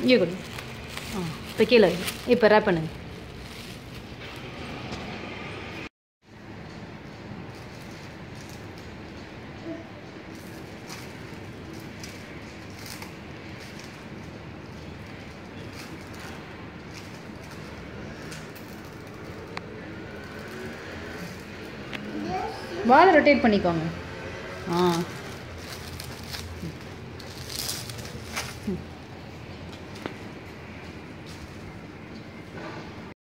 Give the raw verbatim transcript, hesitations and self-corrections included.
இங்கே கொடு. ஆ இப்போ கீழே இப்போ ரேப் பண்ணுங்க. வாழை ரொட்டேட் பண்ணிக்கோங்க. ஆ